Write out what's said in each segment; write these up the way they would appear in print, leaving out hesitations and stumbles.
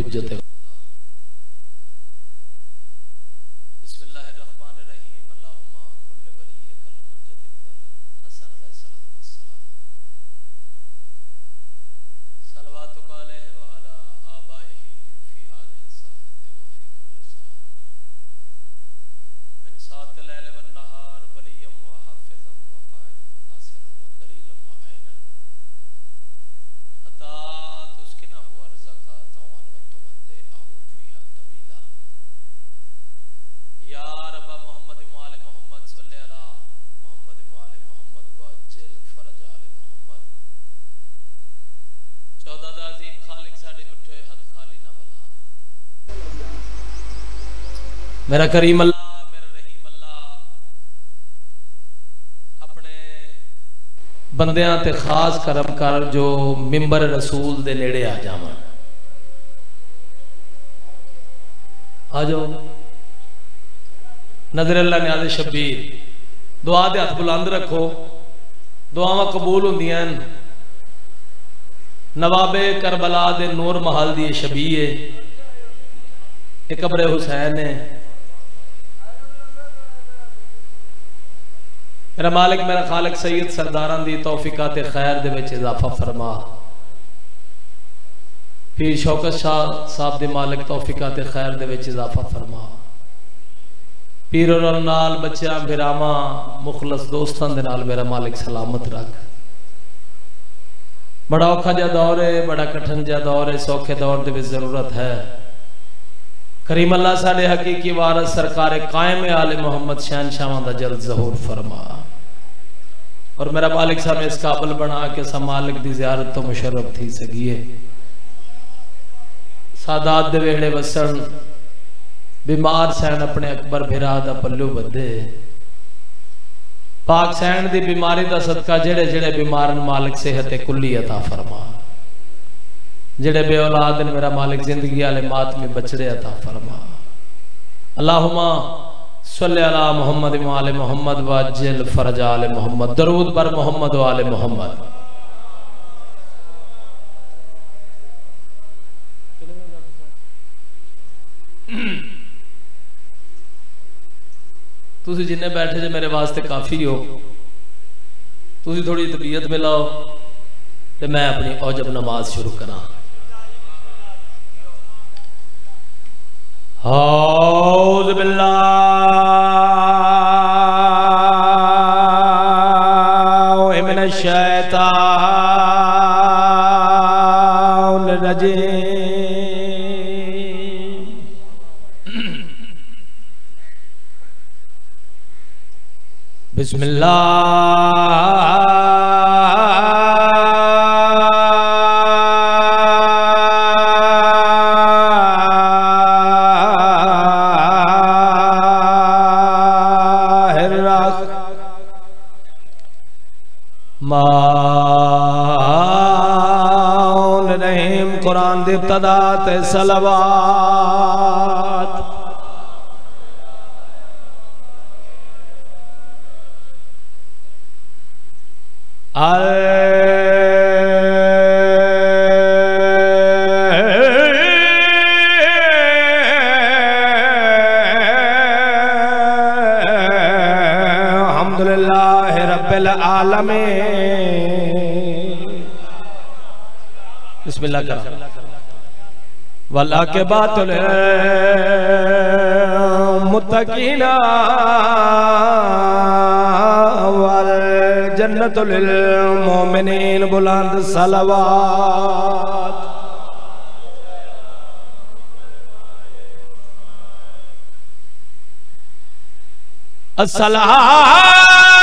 हुज्जत मेरा करीम अल्लाह मेरा रहीम अल्लाह अपने बंदियां ते खास करम कर जो मिंबर रसूल दे नेड़े आ जावन। आ जाओ नजर अल्लाह न्याज़ शबीर दुआ दे हथ बुलंद रखो, दुआवां कबूल होंदियां। नवाबे करबला दे नूर महल दी शबी है, कब्र हुसैन है। मेरा मालिक मेरा खालिक सैयद सरदारां दी तौफीकात खैर दे विच इजाफा फरमा। पीर शौकत शाह साहब दे मालिक तौफीकात खैर दे विच इजाफा फरमा। पीर और नाल बच्चियां बिरामा मुखलस दोस्तां दे नाल मेरा मालिक सलामत रख। बड़ा औखा जिहा दौर है, बड़ा कठिन जिहा दौर है, सौखे दौर दे विच जरूरत है करीम अल्लाह साडे हकीकी वारस सरकार कायम आले मोहम्मद शहनशाहां दा जल्द ज़हूर फरमा। और मेरा मालिक साहब इस काबिल बना के सा मालिक दी ज़ियारत तो मुशर्रफ थी सगिए। सादात दे वेड़े वसन बीमार सैन अपने अकबर भिरा दा पल्लू बदे। पाक सैन दी बीमारी दा सदका जेड़े जेड़े बीमारन मालिक सेहत कुल्ली अता फरमा। जेड़े बे औलाद ने मेरा मालिक जिंदगी वाले मातमी बचड़े अता फरमा। अल्लाहुम्मा सल्ली अला मोहम्मद व आले मोहम्मद वअज्जिल फरज आले मोहम्मद। दरूद बर मोहम्मद व आले मोहम्मद। तुसी जिन्ने बैठे जे मेरे वास्ते काफी हो। तुसी थोड़ी तबीयत मिलाओ ते मैं अपनी औजब नमाज शुरू करा। औज़ु बिल्लाहि मिनश शैतानिर रजीम। बिस्मिल्लाह कुरान दी इब्तिदा ते सलावत। अल्हम्दुलिल्लाह रब्बिल आलमीन। बिस्मिल्लाह कर वला के बातुल मुत्तकीना वल जन्नतुल मोमिनीन। बुलंद सलावत। अस्सलाम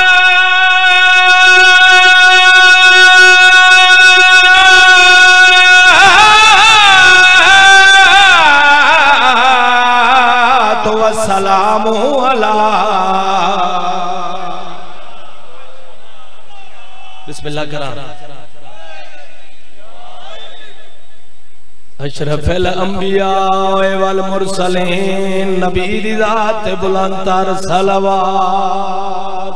सलामु अला। बिस्मिल्लाह करा। अशरफुल अंबिया वल मुरसलीन। नबी दी जात बुलंद तर सलावत।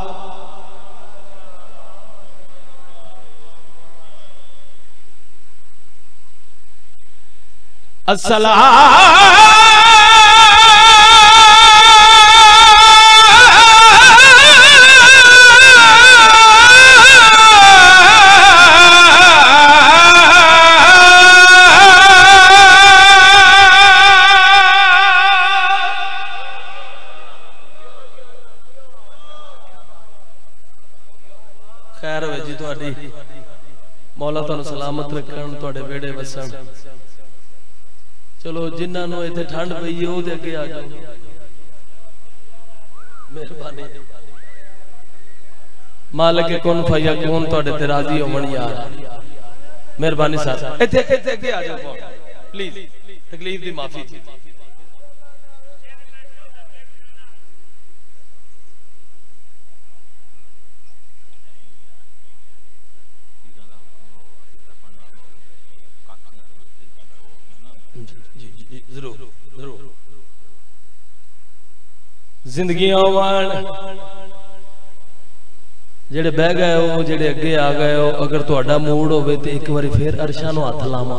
खैर हो जी तुहाडी, मौला तुहानू सलामत रखन, तुहाडे वेड़े वसन। चलो जिन्होंने इतने ठंड पई है वो अगे आ जाओ, मेहरबानी। मालिक कुन फयकून तुहाडे ते राजी होवन यार, मेहरबानी साहब। इत्थे अगे आ जाओ प्लीज, तकलीफ दी माफी जी। जरूर जरूर जिंदगी जेड़े बह गए हो, जेड़े अगे आ गए हो, अगर तुहाडा मूड होवे ते एक बारी फिर अरशा नूं हथ लावां।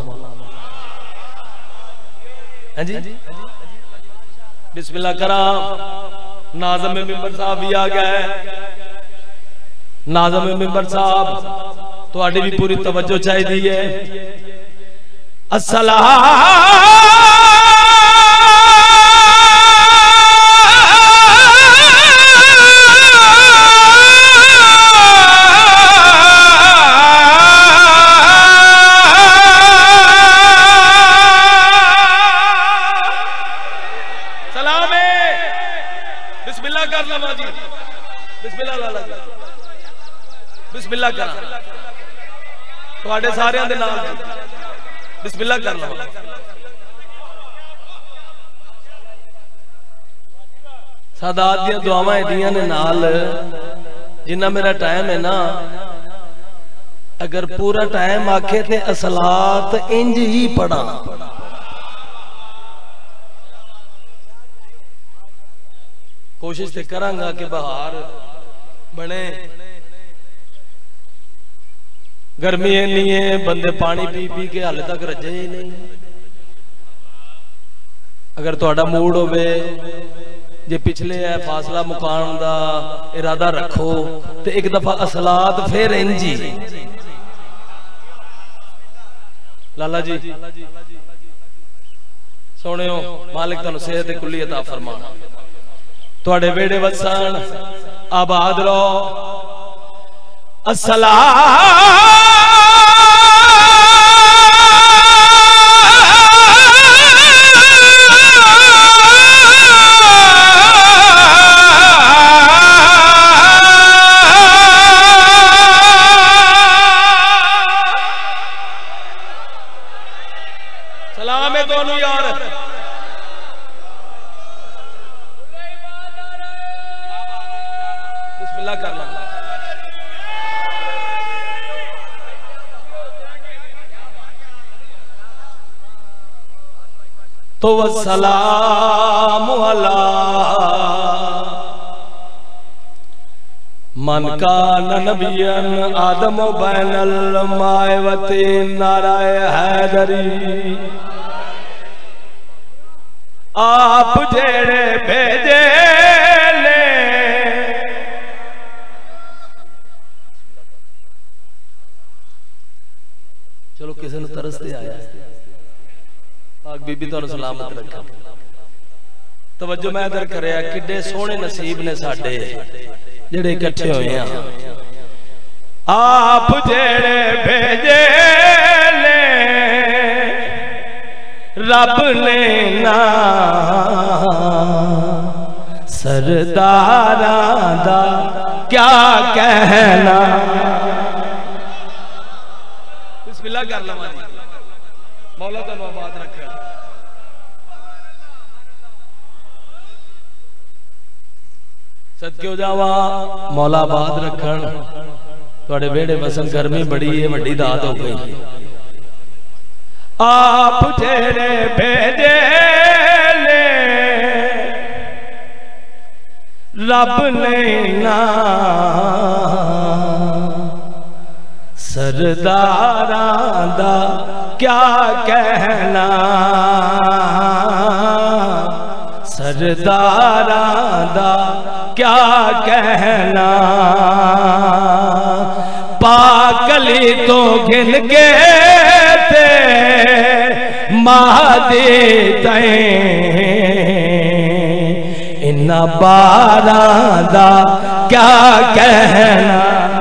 हां जी बिस्मिल्लाह करा। नाज़िम मिंबर साहब भी आ गए। नाज़िम मिंबर साहब तुहाडी भी पूरी तवज्जो चाहिदी है। अस्सलाम बिस्मिल्लाह कर लवा जी, बिस्मिल्लाह लाला जी, बिस्मिल्लाह करा तुहाडे सारियां दे नाल जी, बिस्मिल्लाह कर लवा। सादात दी दुआवां एदियां ने नाल, जिन्ना मेरा टाइम है ना, अगर पूरा टाइम आखे ते असलात इंज ही पढ़ा। कोशिश ते करांगा कि बहार बने। गर्मी इन्नी है, बंदे पानी पी पी के हाले तक रजे ही नहीं। अगर तुहाडा मूड होवे, जे पिछले है फासला मुकान दा इरादा रखो, तो एक दफा असलात फिर इंजी। लाला जी सोनियो, मालिक तुहानू सेहत कुल्ली अता फरमा, तुहाडे वेड़े वसन, आबाद रहो। अस्सलाम सलाम है दोनों यार। बिस्मिल्लाह कर ला। तो वस्सलाम अला मन कान नबियन आदम बैनल मायवती नाराय हैदरी। आप जेड़े भेजे ले, चलो किसी ने तरस ते आया। पाक बीबी तुहानू सलामत रखा। तवज्जो मैं इधर करया, किड्डे सोहने नसीब ने साडे जेड़े इकट्ठे होए हैं। आप जेड़े भेजे ले रब ने ना, सरदारा दा क्या कहना। बिस्मिल्लाह कर लवा जी, मौला तुहानू आबाद रखे। सदके हो जावा, मौला आबाद रखन, तुहाडे वेड़े वसन। गर्मी बड़ी है, वड्डी दात हो गई। आप जेड़े भेजे ले रब ने ना, सरदारा दा क्या कहना, सरदारां दा क्या कहना। पाकली तो गिन के ते महादी तैं इन्ना बारां दा क्या कहना।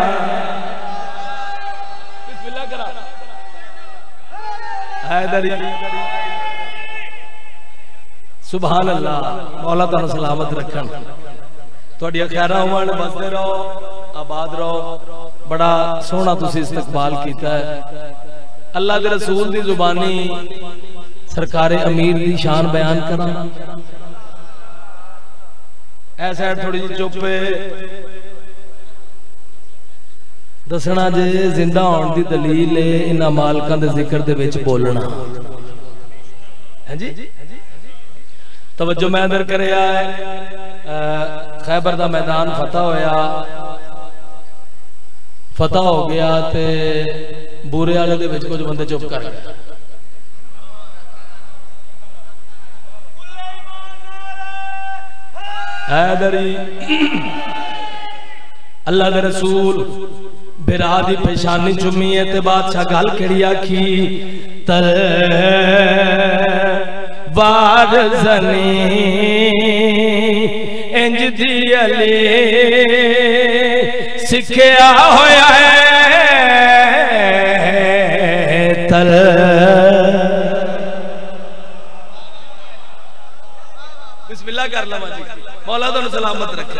सुभान अल्लाह। मौला तुहानू सलामत रखन, तुहाडियां खैरां होवन, बसदे रहो, आबाद रहो। बड़ा सोहना तुसी इस्तकबाल कीता है। अल्लाह दे रसूल दी जुबानी सरकारे अमीर दी शान बयान करा। ऐसा थोड़ी जी चुप दसना जे जिंदा होने की दलील है इन्हां मालकां दे जिक्र दे विच बोलना है जी। तवज्जो मैं अंदर करया है। खैबर दा मैदान फतह होया, फतह हो गया ते बूरे वाले दे विच कुछ बंदे चुप कर गए। अल्लाह दे रसूल बिरा दी पेशानी चुमी है ते बादशाह गल केड़ी आखी, तलवार ज़नी इंज दी अली सिखया होया है। बिस्मिल्लाह कर लवा जी, मौला तुहानू सलामत रखे।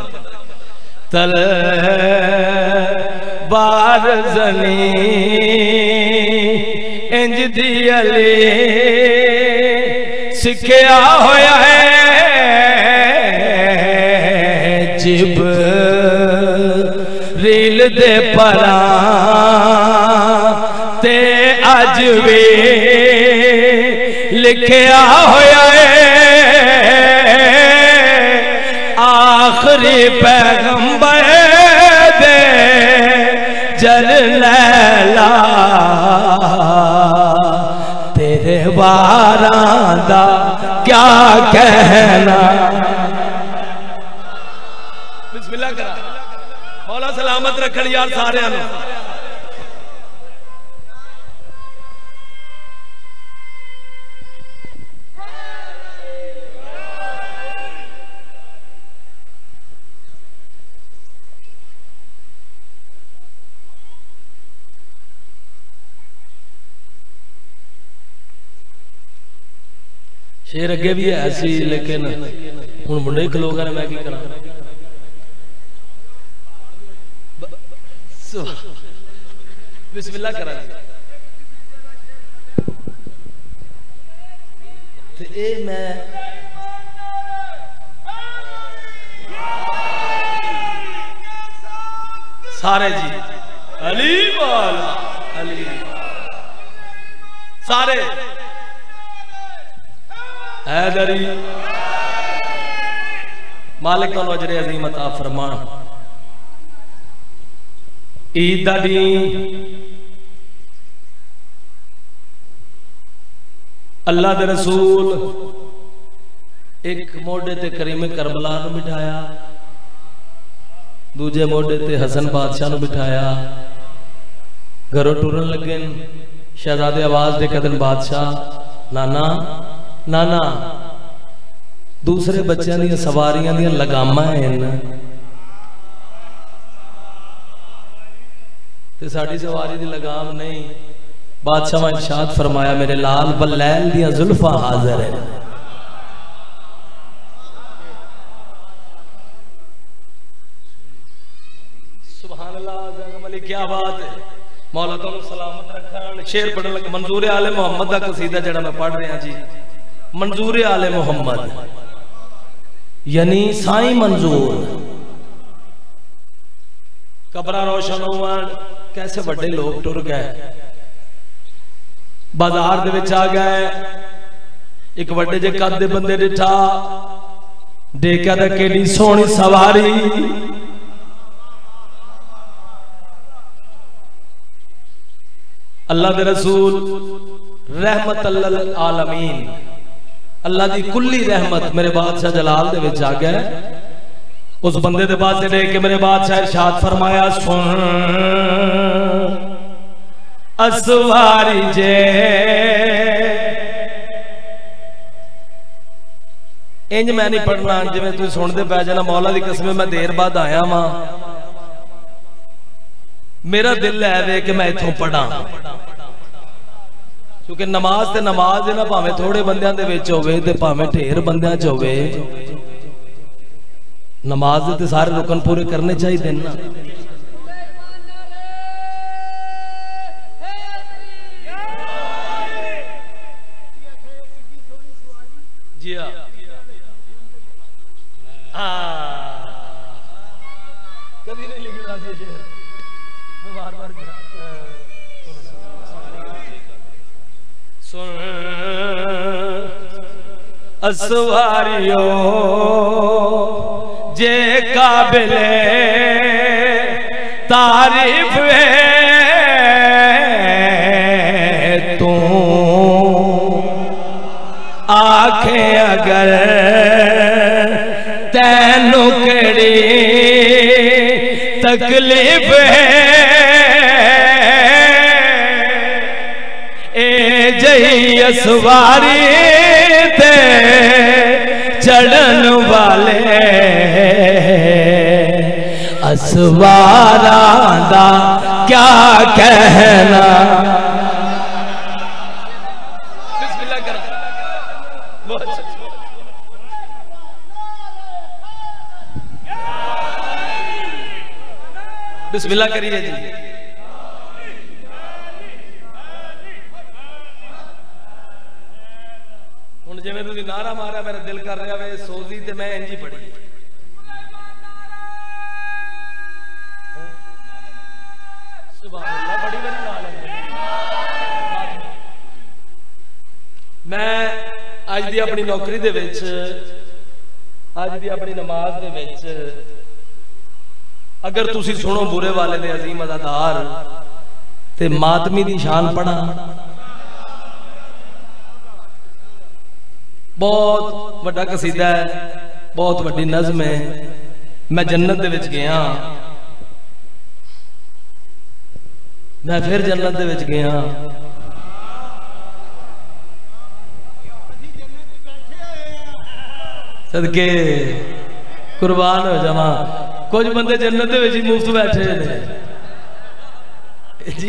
तलवार ज़नी इंज दी अली सिखया होया है। जिब्रील दे परां ते अज भी लिखया होया है। आखिरी पैगंबर दे जलैला तेरे वारां दा क्या कहना। बिस्मिल्लाह करा। मौला सलामत रखन यार सारे नूं। शेर अगे भी है सी, लेकिन हुण मुंडे खलो गए, मैं की करा। बिस्मिल्लाह करा। ते ए मैं सारे जी अली वाला अली सारे हैदरी मालिक तो अजरे अजीम अता फरमान। ईद दा दिन अल्लाह दे रसूल एक मोढे ते करीम करबला नूं बिठाया, दूजे मोढे ते हसन बादशाह नूं बिठाया। घरों टुरन लगे, शहजादे आवाज दे कदन बादशाह नाना नाना। दूसरे बच्चों दी सवारियां दी लगामां हैं ते साडी सवारी दी लगाम नहीं। बादशाह ने इरशाद फरमाया मेरे लाल बलैल दी जुल्फा हाजिर है। सुभान अल्लाह, क्या बात है। मौला तुहानू सलामत रखन। शेर पढ़न लगे मंजूर आले मोहम्मद दा कसीदा जेड़ा मैं पढ़ रहा जी। मंजूर आले मोहम्मद यानी साईं मंजूर। कब्रां रोशन होवन, कैसे बड़े लोग टुर गए, बाजार दे विच आ गए। एक बड़े जे कद दे बंदे डिठा, देखा तो केडी सोहनी सवारी। अल्लाह दे रसूल रहमत अल्ल आलमीन, अल्लाह दी कुल्ली रहमत मेरे बादशाह जलाल दे विच आ गया। उस बंदे दे पास देख के मेरे बादशाह इरशाद फरमाया, सुन असवारी जे इंज मैं नहीं पढ़ना जिवें तुसीं सुनदे पै जाना। मौला दी कसम मैं देर बाद आया वां, मेरा दिल है वे कि मैं इथों पढ़ा, क्योंकि नमाज ते नमाज है ना, भावें थोड़े बंदियां दे विच होवे ते भावें ढेर बंदियां च होवे, नमाज दे सारे रुकन पूरे करने चाहिए ना। जी कभी नहीं लिखना शेर, मैं बार बार सुन असवारियो जे काबिले तारीफ है तू आखे अगर तैनू केड़ी तकलीफ है ए जही असवारी ते चढ़न वाले असवारा दा क्या कहना। बिस्मिल्लाह कर, बहुत अच्छा। बिस्मिल्लाह करिए जी। हुण जिवें तुसीं नारा मारा मेरा दिल कर रहा वे सोजी ते मैं इंज ही पढ़ी। सुभान अल्लाह, बड़ी बड़ी नाल है। मैं अज दी अपनी नौकरी दे विच, अज दी अपनी नमाज दे विच अगर तुसी सुनो बुरे वाले दे अजीम अदादार ते मातमी दी शान पढ़ा, बहुत बड़ा कसीदा है, बहुत बड़ी नज़म है। मैं जन्नत दे विच गया, मैं फिर जन्नत दे विच गया। सदके कुर्बान हो जावा। कुछ बंदे जन्नत दे विच मुफ्त बैठे ने जी,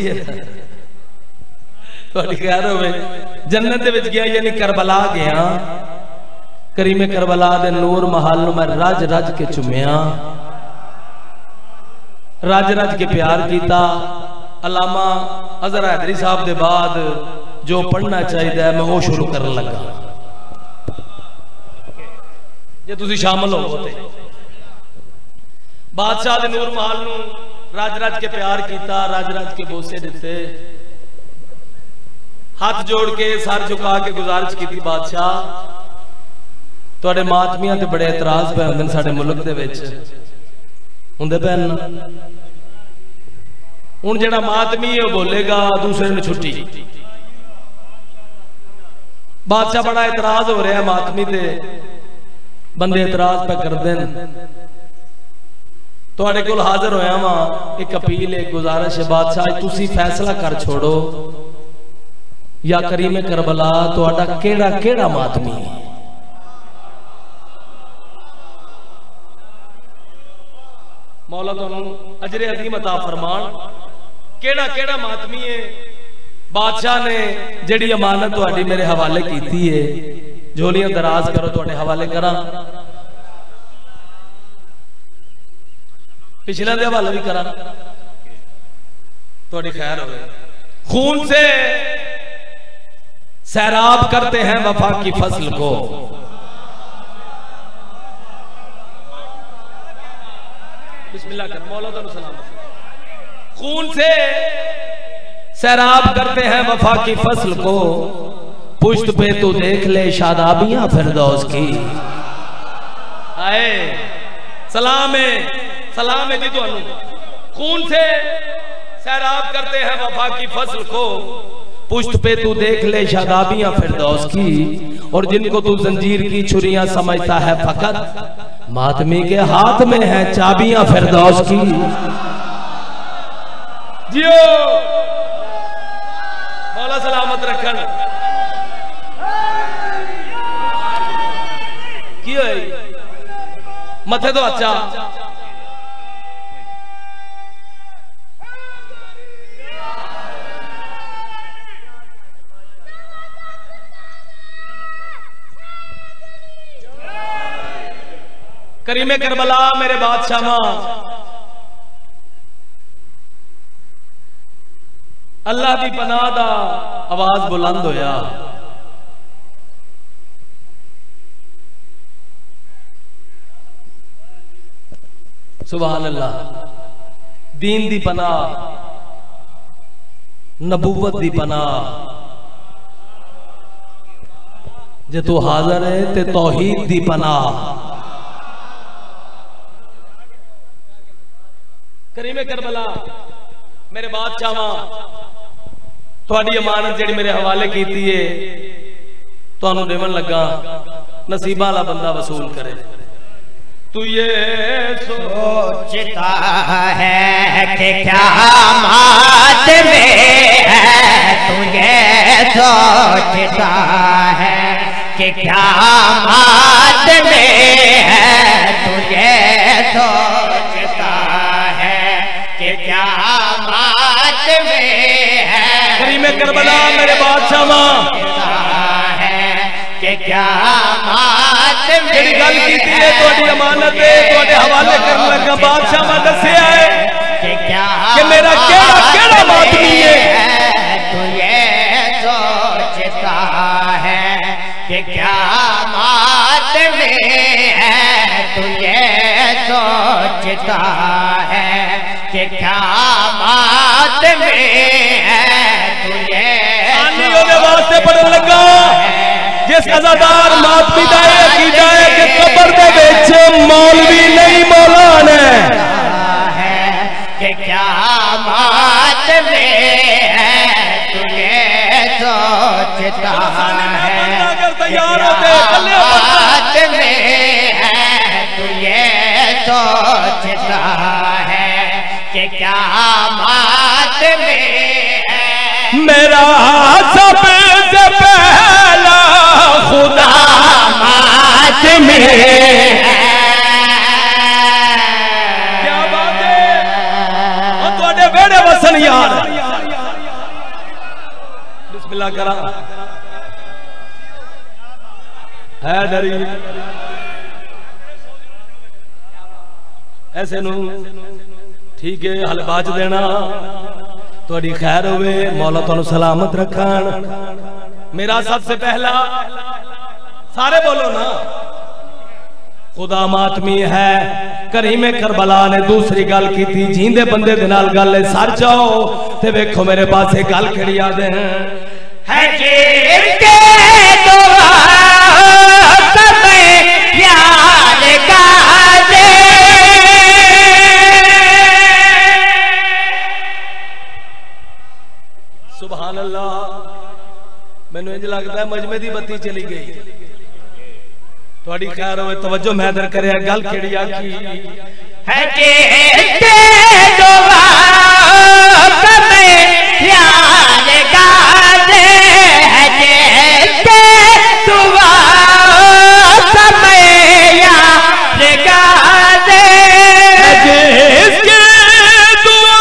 तुहाडी खैर होवे। जन्नत दे विच गया यानी करबला गया, करीमे करबला दे नूर महल नूं मैं रज रज के चुमिया, रज रज के प्यार किया। अलामा अज़हर हैदरी साहब दे बाद जो पढ़ना चाहिए मैं वो शुरू करन लगा। जे तुसीं शामिल हो ते बादशाह दे नूर महल नूं रज रज के प्यार किया, रज रज के बोसे दिते, हाथ जोड़ के सर झुका के गुजारिश की बादशाह तुहाडे मातमियां ते बड़े एतराज पे हुंदे साडे मुल्क दे विच हुंदे पैन। हुण जिहड़ा मातमी है बोलेगा दूसरे नूं छुट्टी। बादशाह बड़ा एतराज हो रहा है मातमी ते, बंदे एतराज पे करदे न। तुहाडे कोल हाजिर होया वां, एक अपील एक गुजारिश है बादशाह, तुसी फैसला कर छोड़ो या करीमे करबला तुहाडा केड़ा केड़ा मातमी है। मौला तुहानू अजरे अजीम अता फरमान, केड़ा केड़ा मातमी है। बादशाह ने जिहड़ी अमानत तुहाडी मेरे हवाले कीती है, झोलियां दराज करो तुहाडे हवाले करा, पिछला दे हवाले भी करा, तुहाडी खैर होवे। खून से सैराब करते हैं वफा की फसल को, बिस्मिल्लाह कर, मौला तुहानू सलाम। खून से सैराब करते हैं वफा की फसल को, पुश्त पे तू देख ले शादाबियां फिरदौस की। आए सलाम है जी तुहानू। खून से सैराब करते हैं वफा की फसल को, पुश्त पे तू देख ले शादाबियां फिरदौस की, और जिनको तू जंजीर की छुरियां समझता है फकत, मातमी के हाथ में है चाबियां फिरदौस की। जियो मौला सलामत रखन की मथे तो अच्छा करीमे करबला मेरे बादशाह अल्लाह की पनाह दा आवाज बुलंद होया। सुभान अल्लाह। दीन दी पनाह, नबूवत दी पनाह, जे तू हाजिर है ते तौहीद दी पनाह। करीमे करबला मेरे बादशाह थोड़ी अमानत जी मेरे हवाले की है, तुहानू देवन लगा, नसीबा वाला बंदा वसूल करे। तू ये सोचता है कि क्या मात में है, तू ये सोचता है कि क्या मात में है, तू ये सोचता है कि क्या मात में है। करीमे करबला मेरे बादशाह कि क्या मात में मेरी गल की है, थोड़ी अमानत है, थोड़े हवाले करने लगा। बादशाह मैं दस्या है कि मेरा केड़ा केड़ा मातमी है। तू ये सोचता है कि क्या मात में है, तू ये सोचता है कि क्या मात में है, तू ये आनियों के वास्ते पढ़न लगा। जिस अज़ादार मातमी दा अकीदा है कि कब्र दे विच मौलवी नहीं मौलान है, कि क्या मात में है, तू ये सोचता है क्या मात में है, तू ये सोचता है कि क्या मात में है। मेरा सबसे पहला खुदा मात में है। क्या बात है, और थोड़े बेड़े वसन यार। बिस्मिल्लाह करा है डरी ऐसे नू ठीक है, हल बाज देना, थोड़ी खैर होवे, मौला तुहानू सलामत रखन। मेरा सबसे पहला, सारे बोलो ना, खुदा मातमी है। करीमे करबला ने दूसरी गल की थी, जींदे बंदे दे नाल गल सर जाओ ते वेखो मेरे पास गल केड़ी याद है जिनके दुआ समय याद गाजे। सुभान अल्लाह। मैनू इंज लगता है मजमे दी बत्ती चली गई। थोड़ी खैर हो, तवज्जो मैदर करे, गल केड़ी आखी है कि दुआ समय याद गाजे, है कि दुआ समय याद गाजे, जिसके दुआ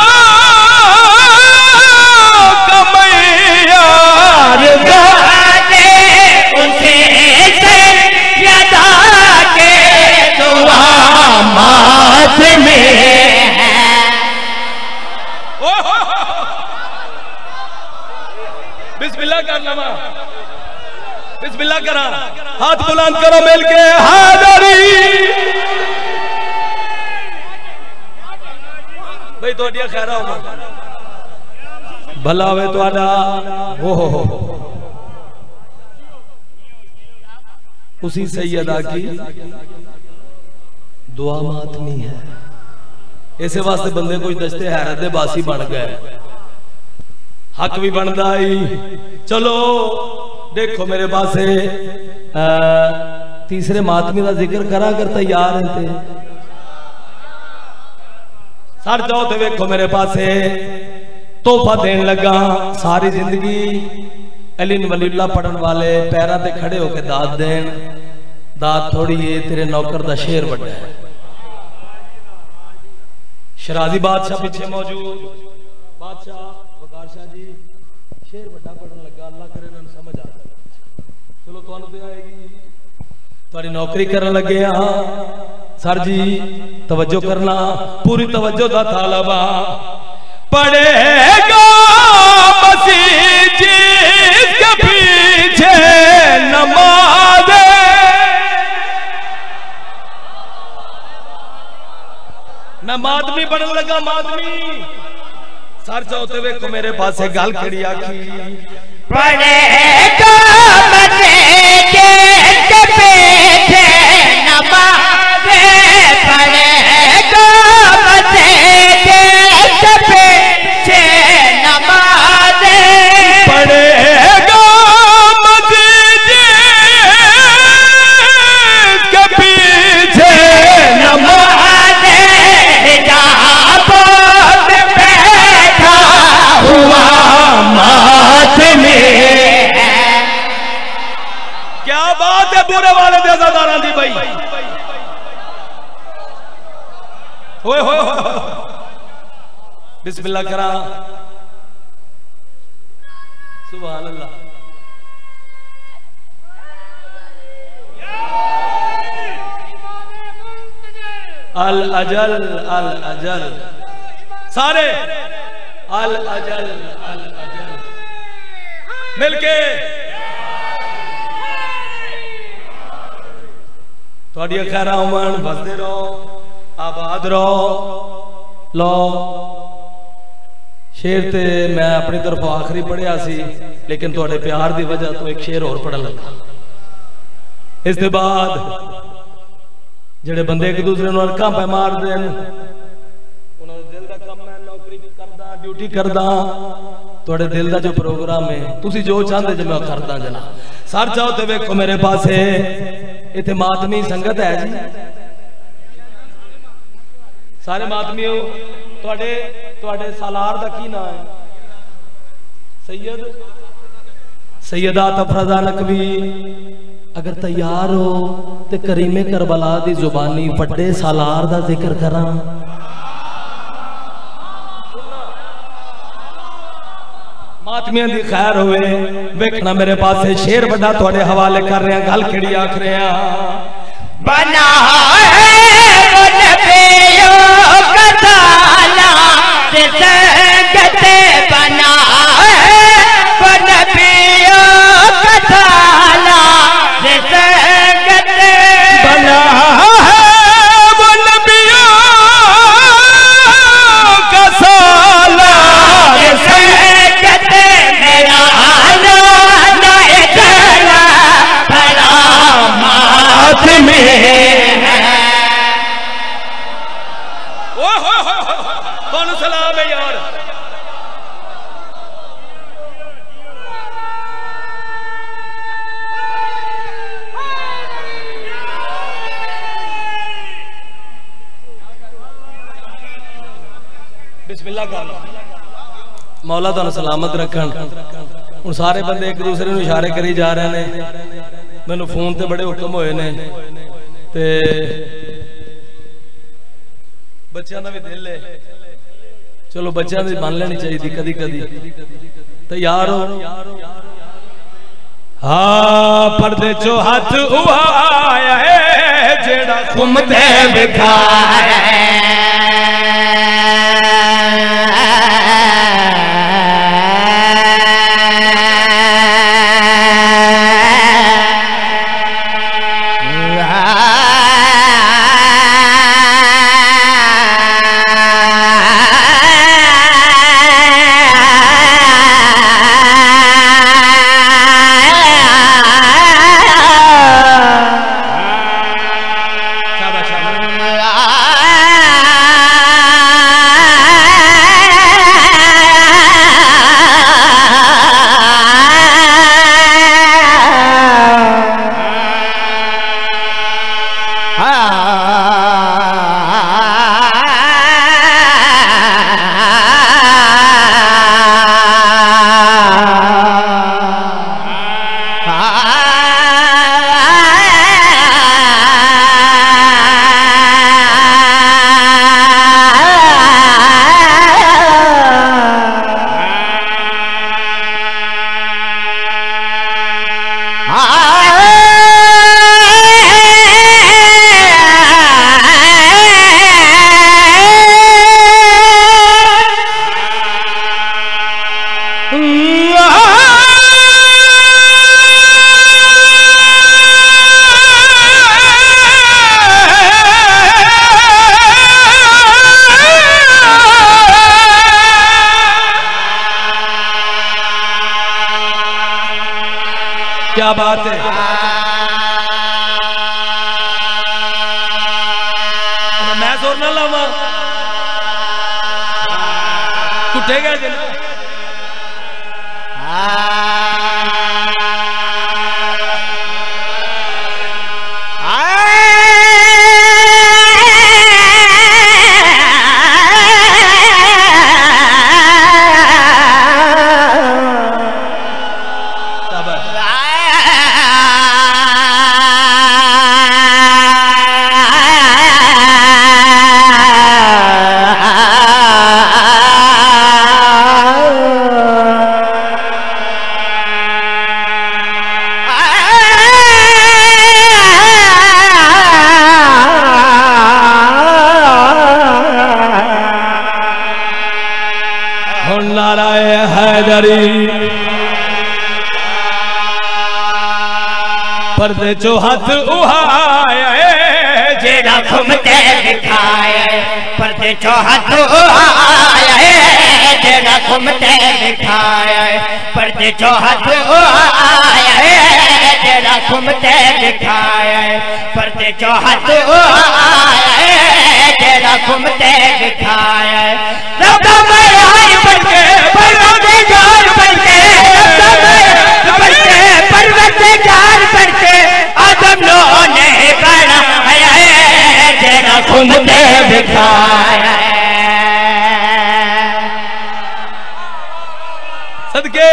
मात में है। बिस्मिल्लाह करना, बिस्मिल्लाह करा, हाथ बुलंद करो मिल के हाज़री। भाई थोड़िया खैरा हो भला वे तुहाडा। उसी सैयदा की दुआ मातमी है। इस वास्ते बंदे कुछ दस्ते हैरत दे बासी बन गए। हक भी बनता ही। चलो देखो मेरे पास तीसरे मातमी का जिक्र करा कर तैयार है सर जाओ तो वेखो मेरे पास तोहफा देन लगा। सारी जिंदगी अलीन वलील्ला पढ़न वाले पैरों ते खड़े होकर दाद देन। दाद थोड़ी है तेरे नौकर दा शेर बड़ा है। शराजी बादशाह पीछे मौजूद बादशाह वकार शाह जी शेर बड़ा पढ़न लगा। अल्लाह करे ना समझ आ जाए। चलो तुहानू ते आएगी तुहाडी नौकरी करन लगे। हाँ सर जी तवज्जो करना पूरी तवज्जो दा तालबा पढ़ेगा मसीह जिसके पीछे नमाज मैं मादमी बनने लगा। मादमी सर चाहते वेखो मेरे पास गल खड़ी आखी पढ़ेगा मसीह जिसके पीछे नमाज पढ़ेगा मसीह जिसके पीछे नमाज पढ़ेगा मसीह जिसके पीछे नमाज हुआ माथ में। क्या बात है बुरे वाले देदादारा दी भाई। होए होए बिस्मिल्लाह करा सुभान अल्लाह। अल अजल अल अजल सारे अल अजल मिलके थोड़ी खैर होवन बसते रहो आबाद रहो। लो शेर ते मैं अपनी तरफ आखिरी पढ़िया सी लेकिन थोड़े प्यार की वजह तो एक शेर और पढ़न लगा। इस दे बाद जेड़े बंदे एक दूसरे को अड़का पे मार देन उन्होंने दिल का कम है नौकरी करदा ड्यूटी करदा थोड़े दिल का जो प्रोग्राम है तुसी जो चाहते जो मैं करदा जना। सर चाहो तो वेखो मेरे पास इतने मातमी संगत है जी सारे मातमी हो। तुहाडे सालार दा की नाम है? सैयद सैयदा तफरजा नकवी। अगर तैयार हो तो करीमे करबला दी जुबानी वड्डे सालार दा जिक्र करा। मातमियां दी खैर होवे वेखना मेरे पास शेर बड़ा थोड़े हवाले कर रहे हैं। गल खिड़ी आख रहे हैं बना है वो नबियों का ताला से संगते बना है वो नबियों का ताला से संगते बना है वो नबियों का साला से संगते मेरा आना ना चला बड़ा मात में सलाम है यार। बिस्मिल्लाह कर मौला तुहानू सलामत रखन। हुण सारे बंदे एक दूसरे नूं इशारे करी जा रहे हैं। मैनू फोन ते बड़े हुक्म होए ने ते बच्चों का भी दिल है चलो बच्चों की मान लेनी चाहिए कदी कदी। तैयार हो? हाँ पर्दे चो हाथ उठाया है जेड़ा घूमते बिखाया क्या बात है। मैं जोर ना लावा कुटेगा जना पर्दे जो हाथ उहाए जेड़ा घूमते दिखाए, पर्दे जो हाथ उहाए जेड़ा घूमते दिखाए, पर्दे जो हाथ उहाए जेड़ा घूमते दिखाए, पर्दे जो हाथ उहाए जेड़ा घूमते दिखाए। रब मेरा बनके परवरदिगार बनके, रब मेरा परवरदिगार बनके आदम ने बनाया जेड़ा घूमते दिखाया। सदके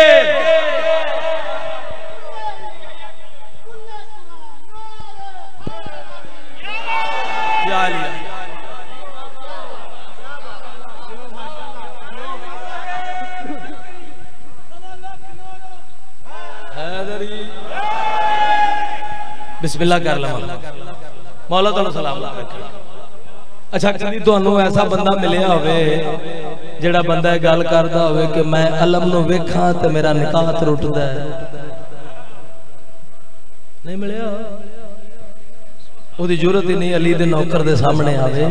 या लिया बिस्मिल्लाह कर ला मौला तुहानू सलाम रखे। अच्छा कभी तुहानू ऐसा बंदा मिलिया होवे जेड़ा बंदा गल करदा होवे कि मैं अलम नू वेखां ते मेरा निकाह टुटदा है, नहीं मिलिया? ओदी जरूरत ही नहीं अली दे नौकर दे सामने आवे,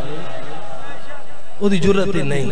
ओदी जरूरत ही नहीं।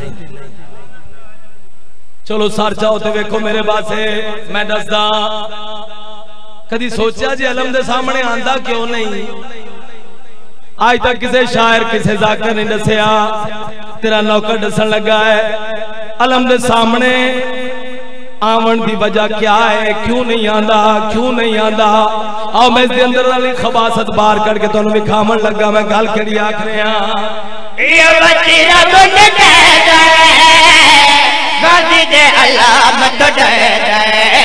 चलो सर जाओ ते वेखो मेरे पासे, मैं दसदा कदी सोचा जी अलम दे सामने आंदा क्यों नहीं? आज तक किसी शायर किसी जाकर नहीं दसिया, तेरा नौकर दसन लगा है अलम दे सामने आवन की वजह क्या है, क्यों नहीं आंदा, क्यों नहीं आंदा? आओ मैं इसके अंदर वाली खबासत बाहर करके तुहानू विखावन लगा। मैं गल केड़ी आख रहा ये बच्ची रब ने कह दे गाजी दे अल्लाह मत डे दे,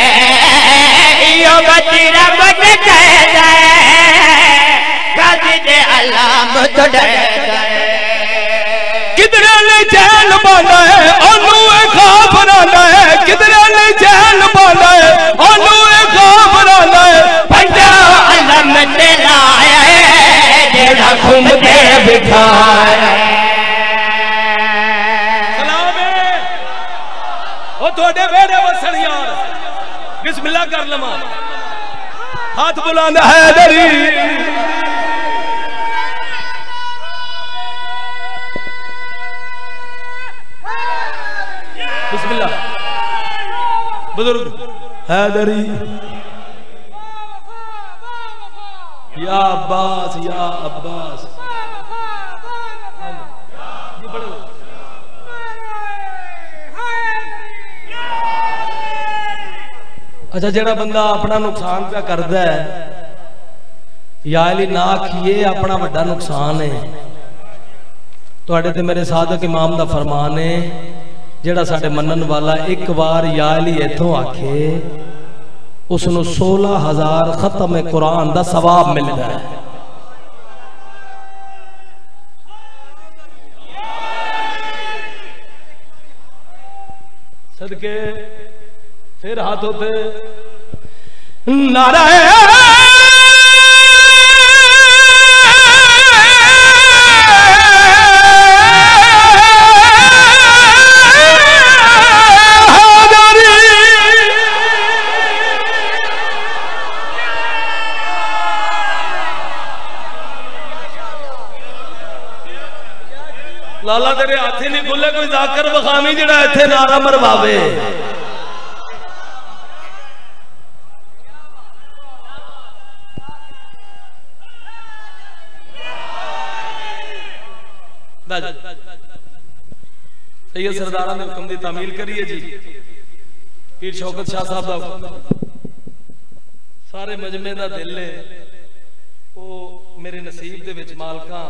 यो बच्ची रब ने कह दे गाजी दे अल्लाह मत डे दे। किधरे ले चैन पाना है ओनू खाफ बनाना है, किधरे ले चैन पाना है ओनू खाफ बनाना है। पंजा अलम ते लाया है जेड़ा घूमते बिठाया। सलाम है ओ थोड़े वेड़े वसन यार। बिस्मिल्लाह कर लमा, हाथ बुलंद है दरी बिस्मिल्लाह। बुजुर्ग हैदरी या अब्बास या अब्बास। अच्छा जेड़ा बंदा अपना नुकसान क्या करता है या अली ना आखिए अपना बड़ा नुकसान है। तुहाडे ते मेरे साधक इमाम दा फरमान है जेड़ा साडे मनन वाला एक बार या अली इथों आखे उसनू 16,000 खत्म कुरान दा सवाब मिलता है। सदके फिर हाथ होते नारायण लाला तेरे हाथी नहीं खुले कोई जाकर बखामी जड़ा इत्थे नारा मरवावे। सैयद सरदारा ने हुक्म दी तामील करिए जी। पीर शौकत शाह साहब दा सारे मजमे दा दिल है वो मेरे नसीब दे विच मालका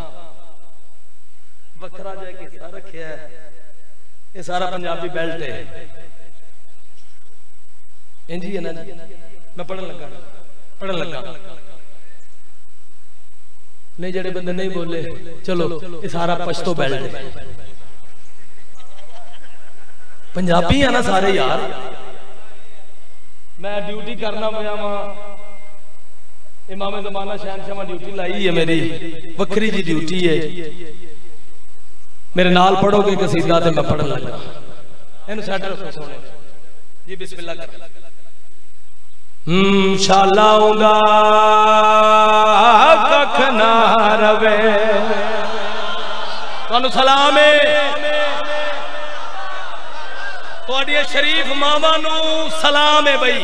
बखरा जाए के हिस्सा रखिया है। ये सारा पंजाबी बेल्ट है इंजी है ना जी। मैं पढ़न लगा नहीं जेड़े बंदे नहीं बोले चलो ये सारा पश्तो बेल्ट है। पंजाबी है ना सारे यार। मैं ड्यूटी करना पाया वहां इमाम ज़माना शहनशाह ड्यूटी लाई है मेरी वक्री जी ड्यूटी है। मेरे नाल पढ़ोगे कसीदा ते मैं पढ़न लगा। इन्हू सैट रखो सोने जी बिस्मिल्लाह कर। शाला आउंदा कख ना रवे तुहानू सलाम है तुहाडी शरीफ मामा नू सलाम है बई।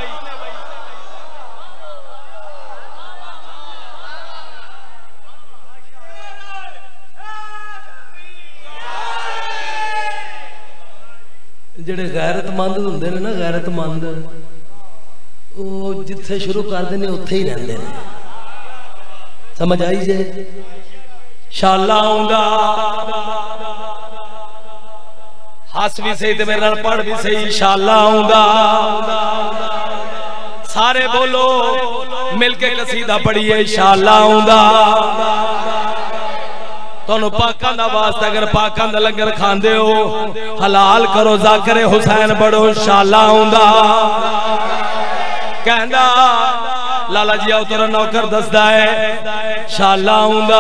जेड़े गैरतमंद होंदे ने ना गैरतमंद वो जिथे शुरू करते हैं उत्थे ही रहंदे ने। समझ आई जे। शाला आउंदा हस भी सही ते मेरे नाल पढ़ भी सही। शाला आउंदा सारे बोलो मिलके कसीदा पढ़िए। शाला आउंदा तुहानू पाकां दा वास्ता अगर पाकां दा लंगर खांदे हो हलाल करो ज़ाकिर हुसैन बड़ो। शाला आउंदा कहंदा लाला जी आओ तेरा नौकर दसदा है। शाला आउंदा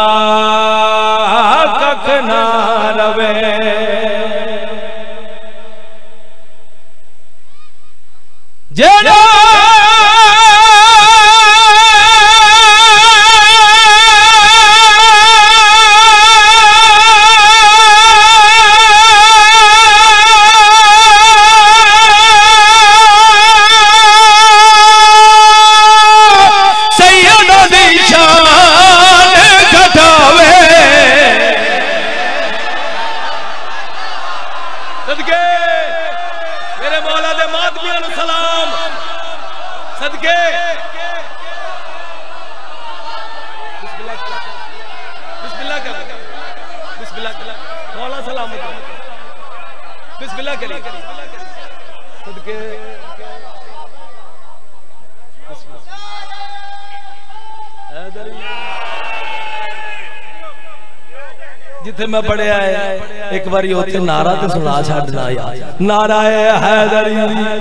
कख ना रवे जेड़ा जिथे मैं पढ़िया है एक बारी उत्थे नारा तो सुना छड़ना यार। नारा हैदरी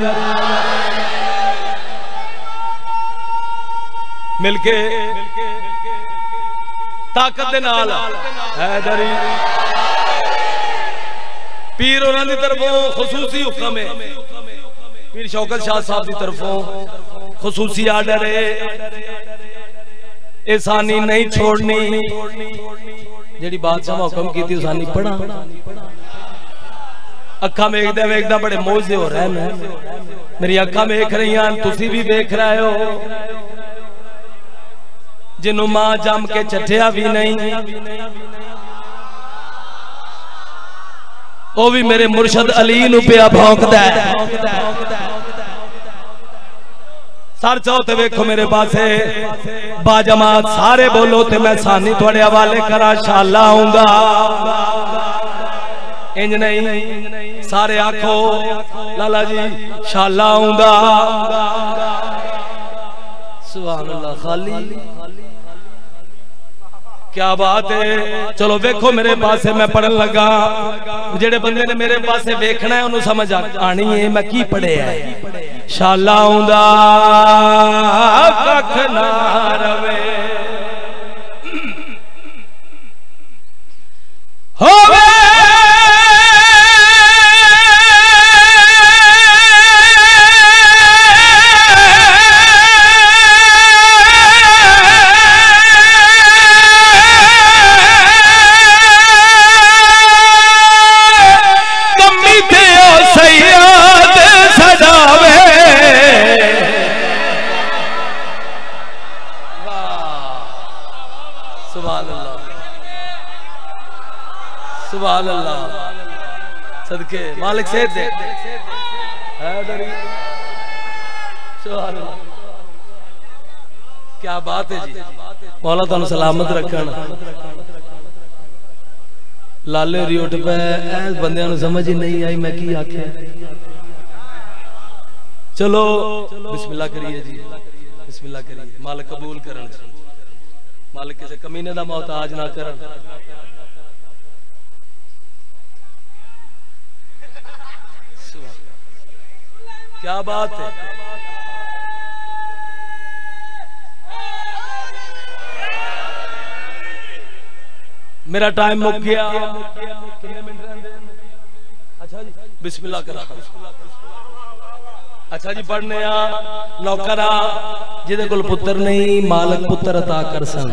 मिलके ताकत दे नाल हैदरी पीर होरां दी तरफों खसूसी हुक्म है। पीर शौकत शाह साहब दी तरफों खसूसी आर्डर है एहसानी नहीं छोड़नी। जेड़ी बादशाह हुक्म की उसानी पढ़ा अखा वेखदा वेखदा बड़े मौजे हो रहे हैं। मेरी अखा वेख रही हैं तुसी भी वेख रहे हो। जिन्हों मां जम के चठिया भी नहीं वो भी मेरे मुर्शद अली नू पिया भौंकदा है। सर चाहो तो वेखो मेरे पासे बाजमात सारे बोलो तो मैं सानी थोड़े हवाले करा शाला आऊंगा। इंज नहीं सारे आखो लाला जी शाला आऊंगा। सुभान अल्लाह खाली क्या बात है। चलो वेखो मेरे पासे मैं पढ़न लगा। जेड़े बंदे ने मेरे पासे वेखना है उन्हें समझ आनी है मैं की पढ़े है। शाला आउंदा कख ना रवे होवे कमी थे ओ सैयद सजावे। सुभान अल्लाह सदके मालिक से दे सुभान अल्लाह क्या बात है जी। मौला तुम सलामत रखन। लाले री उठ पे बंदे समझ ही नहीं आई मैं की आख्या। चलो बिस्मिल्लाह करिए जी बिस्मिल्लाह करिए। मालिक कबूल करन मालिक किसी कमीने दा मोहताज ना करन। क्या बात है। मेरा टाइम मुक गया। अच्छा जी बिस्मिल्लाह करा। अच्छा जी पढ़ने नौकरा जिदे कोल पुत्र नहीं मालिक पुत्र अता कर सन।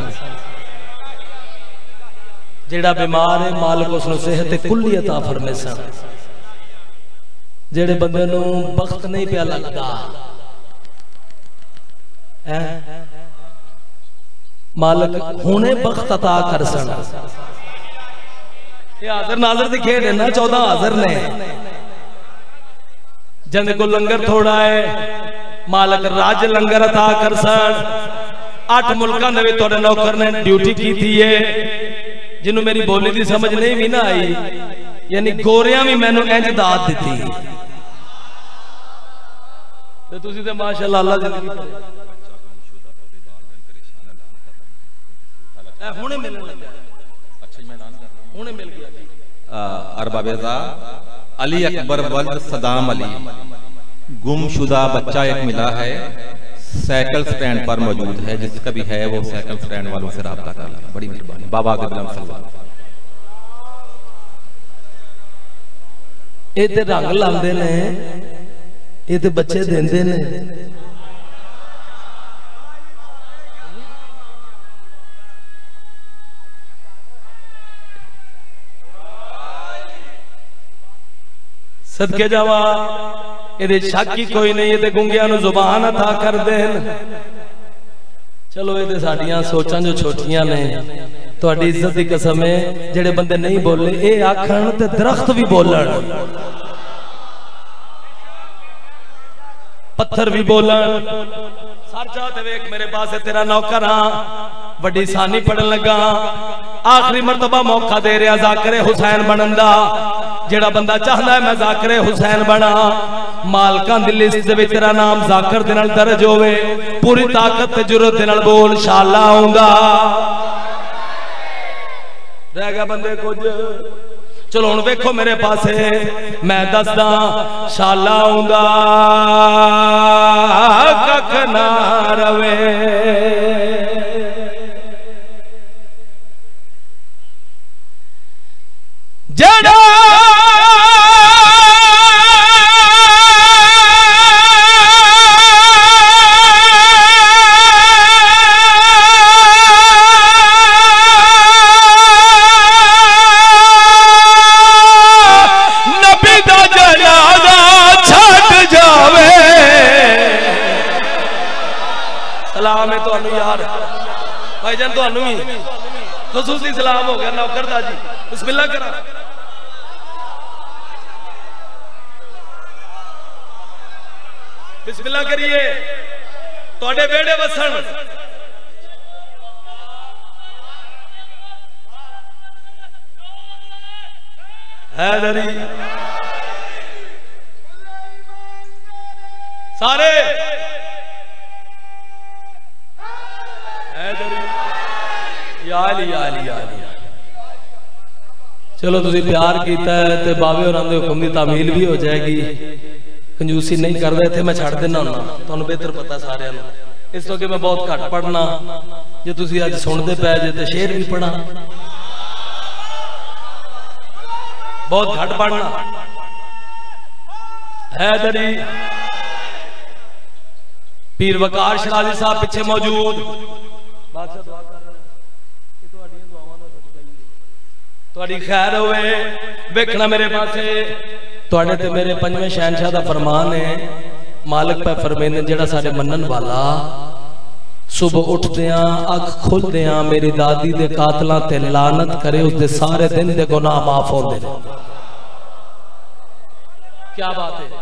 जेड़ा बीमार है मालिक उसनु सेहत कुल्ली अता फरमे सन। जेड़े बंदे नू बख्त नहीं पिया लगता मालिक हुणे बख्त अता कर सन। ये हाजर नाजर दी खेड है ना 14 हाजर ने जिंदे को लंगर थोड़ा है मालिक राज लंगर अता कर सन। 8 मुल्कां दे विच तुहाडे नौकर ने ड्यूटी की थी है जिन्हों मेरी बोली दी समझ नहीं भी ना आई यानी गोरियां भी मैनू इंज दात दी तो तुसी ते माशाअल्लाह अल्लाह जिंदगी हुणे मिलने लगा। अच्छा मैदान हुणे मिल गया। अरबाबेज़ा अली अकबर वल्द सदाम अली गुमशुदा बच्चा एक मिला है साइकिल स्टैंड पर मौजूद है। जिसका भी है वो साइकिल स्टैंड वालों से राब्ता कर ले। बड़ी मेहरबानी बाबा के बिलम सल्लल्लाहु। ये ते रंग लांदे ने ये ते बच्चे देंदे ने। सदके जावा ये शक ही कोई नहीं। ये गुंगिया नू जुबान अता कर देन। चलो ये साडियां सोचां जो छोटियां ने तुहाडी इज्जत की कसम है जेड़े बंदे नहीं बोले ये आखण ते दरख्त भी बोलन पत्थर भी बोलन। सर चाहते वेख मेरे पास है तेरा नौकर हाँ वड्डी सानी पढ़न लगा। आखिरी मरतबा मौका दे रहा जाकिर हुसैन बनन दा। जेड़ा बंदा चाहता है मैं जाकिर हुसैन बना मालकां दी लिस्ट दे विच तेरा नाम जाकिर दे नाल दर्ज होवे। पूरी ताकत ते जुर्रत दे नाल बोल शाला आऊंगा। रह गया बंदे कुछ। चलो हुण वेखो मेरे पास मैं दसदा शाला आऊंगा कख ना रवे। जड़ा नबी दा जनाजा छट जावे। सलाम है तुहानू यार भाईजान तुहानू भी खसूसी सलाम हो गया नौकर दा जी। बिस्मिल्लाह करा। बिस्मिल्लाह करिए। तुहाडे बेड़े वसन हैदरी सारे हैदरी या अली या अली या अली। चलो तुसी प्यार किया है तो बावे होरां दे हुक्म दी तामील भी हो जाएगी। कंजूसी नहीं करदा इत्थे मैं छड़ देना हुंदा, तुहानूं बेहतर पता सारिआं नूं। इस तो कि मैं बहुत घट पढ़ना, जे तुसी अज सुनदे पै जे ते शेर भी पढ़ा, बहुत घट पढ़ना। हैदरी पीर वकार शराजी साहब पिछे मौजूद, तुहाडी खैर होवे। वेखना मेरे पासे, तुहाडे ते मेरे पंजवें शहनशाह दा फरमान है। मालिक पे फरमांदे जेड़ा साडे मनन वाला सुबह उठदियां अख खुलदियां मेरी दादी दे कातलां ते लानत करे, उसदे सारे दिन दे गुनाह माफ होंदे ने। क्या बात है,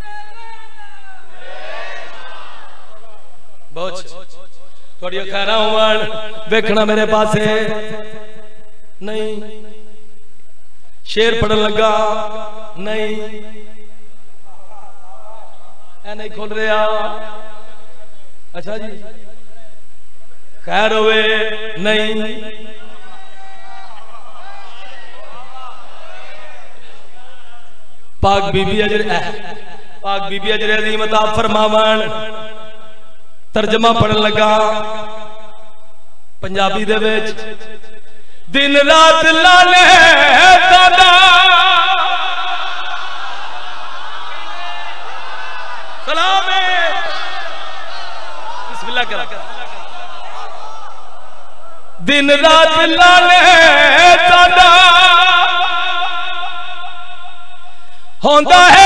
बहुत थोड़ी खैरा होवन। वेखना मेरे पासे नहीं, शेर पढ़न लगा नहीं, ऐ नहीं खुल रहा। अच्छा जी खैर होवे नहीं, पाक बीबी अजर अजीम अता फरमावन। तर्जमा पढ़न लगा पंजाबी दे विच, दिन रात लाले दादा सलाम है, बिस्मिल्लाह कर। दिन रात लाले दादा होंदा है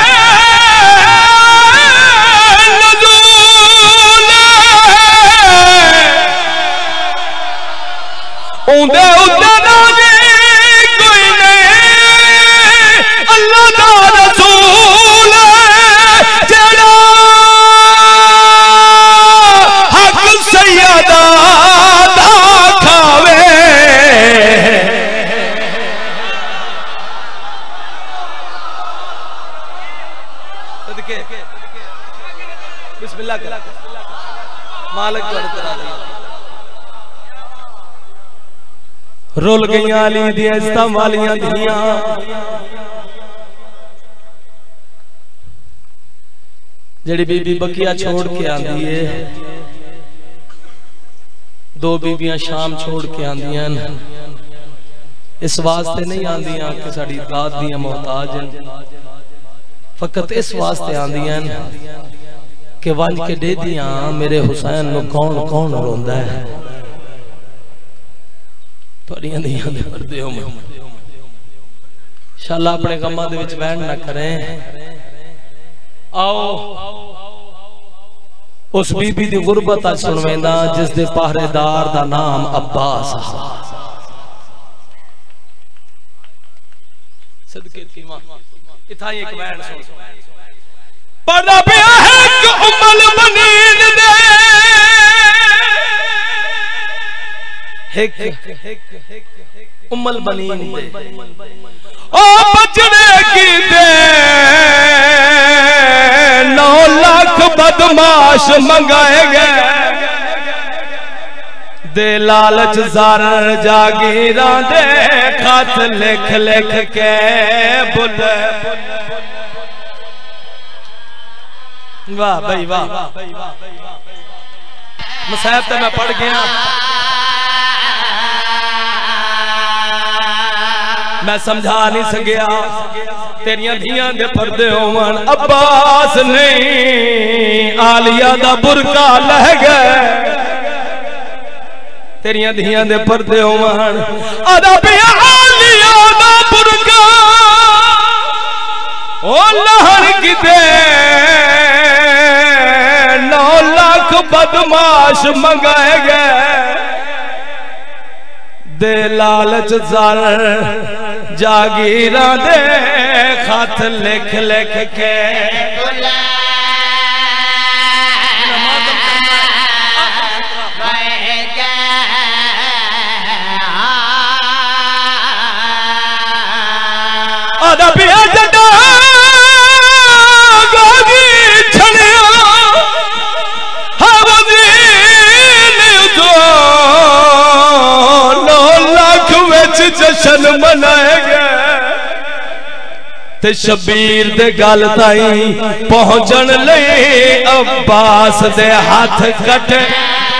उंदे उदे कोई नहीं, अल्लाह दा रसूल जेड़ा हक सैयदा दा खावे। सदके बिस्मिल्लाह कर, मालिक तुहाडे ते राज़ी। रुल गई अली दियां इज्जतां वालियां धियां, जेड़ी बीबी बकिया छोड़ के आंदी है, दो बीबियां शाम छोड़ के आंदियां, इस वास्ते नहीं आंदियां कि साड़ी दाद दियां मोहताज हैं, फकत इस वास्ते आंदियां कि वंज के दे दियां मेरे हुसैन नूं कौन कौन रोंदा है। इंशाअल्लाह अपने गमां दे विच बहन ना करें। आओ उस बीबी दी गुरबत अज सुनवेंदा जिस दे पहरेदार दा नाम अब्बास। सदके तीमा इथा एक बहन सुन पढ़दा पिया है कि उम्मल बनीन दे उम्मल बनीन दे ओ बचने की दे 9 लाख बदमाश मंगाए गए दे लालच ज़र जागीरां दे खत लिख लिख के बुल। वाह भाई वाह, मसाहब तो मैं पढ़ गया, मैं समझा नहीं सकिया। तेरिया धियां दे पर्दे होवन, अब्बास नहीं आलिया दा बुरका लह गए। तेरिया धियां दे पर्दे होवन, अदा पिया आलिया दा बुरका ओ लहर किते 9 लाख बदमाश मंगाए गए दे लालच ज़र जागीरां दे खत लिख लिख के आदा पिया जदा गाजी छड़िया जशन मनाएगा ते शबीर दे गल ताई पहुंचन ले अब्बास दे हाथ कट